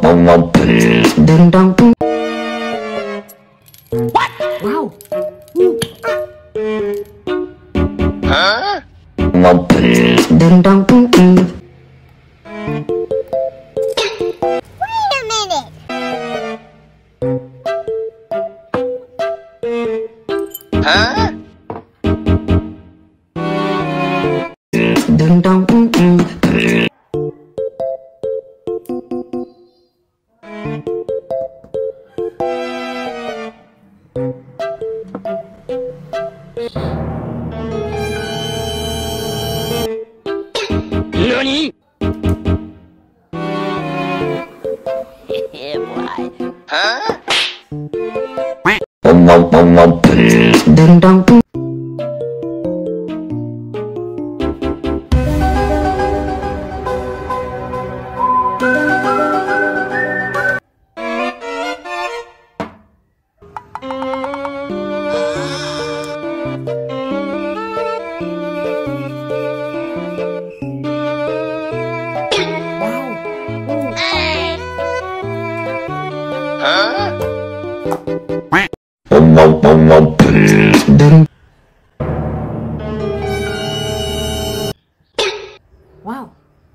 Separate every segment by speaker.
Speaker 1: Ding dong. What? Wow. Huh? Ding dong.
Speaker 2: Wait a minute.
Speaker 1: Huh? Ding dong.
Speaker 3: NANI?!
Speaker 2: Yeah, boy.
Speaker 1: Huh? Ding dong. Ding. Wow.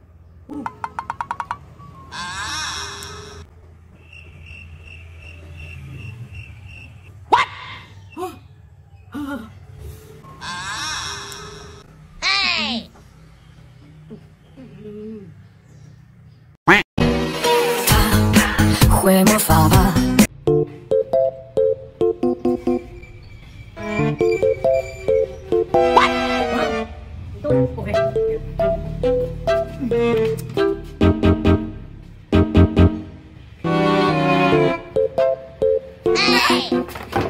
Speaker 2: What? Hey!
Speaker 4: 会魔法吧？
Speaker 2: Hey!